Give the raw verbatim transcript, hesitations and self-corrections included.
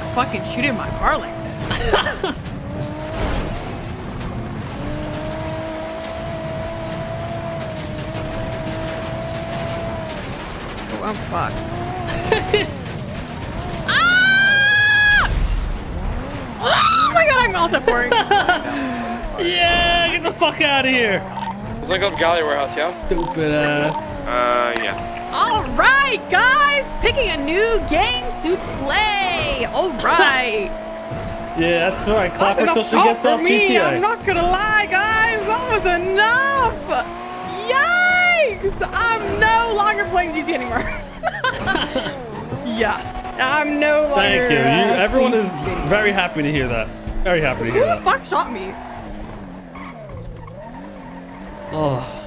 fucking shooting my car like this. Oh, I'm fucked. Ah! Oh my god, I'm also pouring. Yeah, get the fuck out of here. Let's look up Galley Warehouse, yeah? Stupid ass. Uh, yeah. All right, guys, picking a new game to play. All right. Yeah, that's right. Clap That's until she enough gets for off me. P T A. I'm not gonna lie, guys. That was enough. Yikes! I'm no longer playing G T anymore. Yeah, I'm no longer. Thank you. you uh, everyone is playing G T. very happy to hear that. Very happy to hear Who the that. fuck shot me? Oh.